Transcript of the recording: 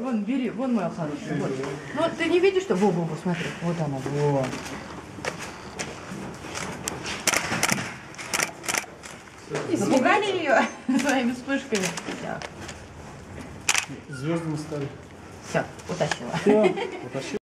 вон, бери, вон моя хорошая. Вот. Ну, ты не видишь, что? Во, смотри, вот она, вот. Напугали ее своими вспышками? Все. Звездами стали. Все, утащила. Все, утащил.